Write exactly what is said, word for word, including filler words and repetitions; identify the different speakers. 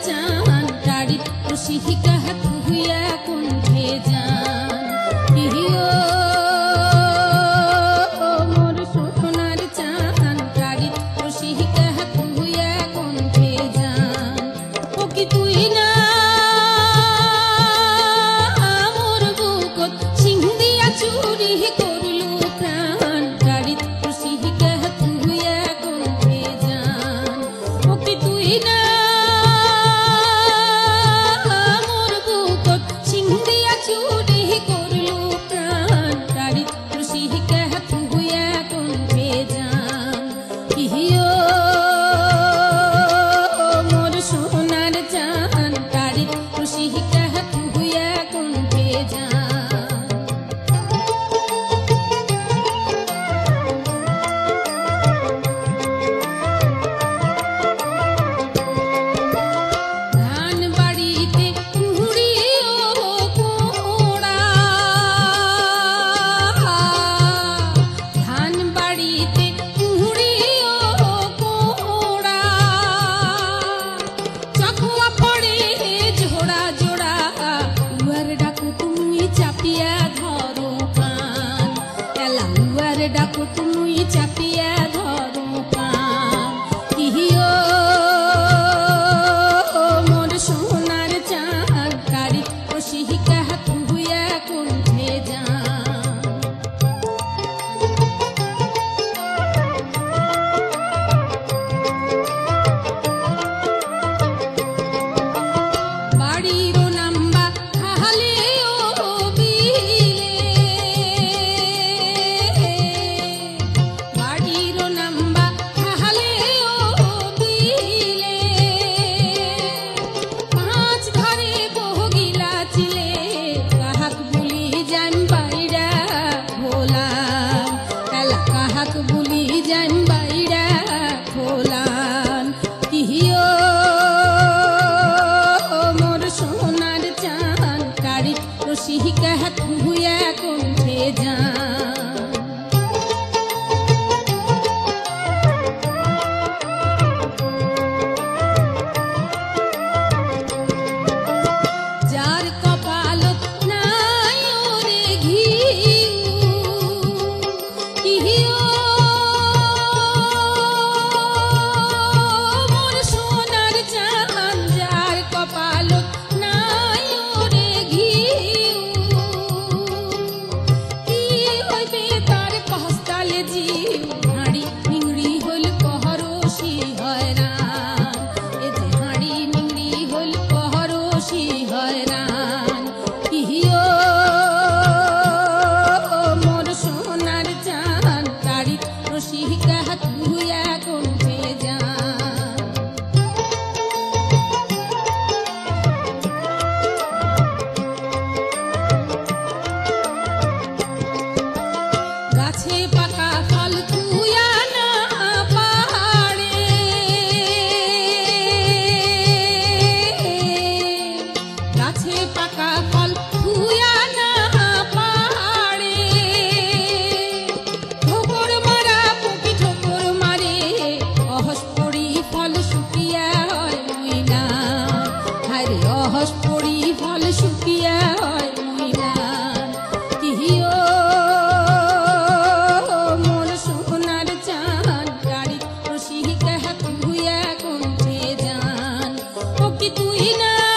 Speaker 1: চান গাড়িত রশি কাহাত হুইয়া কুণ্ঠে যান কিহিও মোর সোনার চান গাড়িত রশি কাহাত হুইয়া কুণ্ঠে যান ও কি তুই না মোর বুকত সিং দিয়া চুরি করলু প্রাণ গাড়িত রশি কাহাত হুইয়া কুণ্ঠে যান ও কি তুই না ডাকো তুমি চাপিয়া ধরো কান কিহিও মোর সোনার চাঁদ গাড়ি রশি কাহাত হুইয়া কুণ্ঠে যান বাড়ির নাম্বা খালে ও বিলে বাড়ির নাম্বা খালে ও বিলে পাঁচ ঘরে বহিলা চিলে কাহাক বুলি যান বাইরা ভোলান এলা কাহাক বুলি যান বাইরা ভোলান কিহিও মোর সোনার চান গাড়িত রশি কাহাত হুইয়া কুণ্ঠে যান যার কপালত নাই ওরে ঘিউ কিহিও মোর সোনার চান যার কপালত নাই ওরে ঘিউ কি হইবে তার কহস্তালে জিউ হাঁড়ি নিংড়ি হইল পহরসি হয়রান এ যে হাঁড়ি নিংড়ি হইল পহরসি হয়রান কিহিও মোর সোনার চান গাড়িত রশি কাহাত হুইয়া কুণ্ঠে যান গাছে পাকা ফল থুইয়া না পাহাড়ে গাছে পাকা ফল থুইয়া না পাহাড়ে ঠোকর মারা পুকি ঠোকর মারে অহস পড়ি ফল শুকিয়া হয় মইনা হারে অহস পড়ি ফল শুকিয়া হয় মইনা কিহিও মোর সোনার চান গাড়িত রশি কাহাত হুইয়া কুণ্ঠে যান ও কি তুই না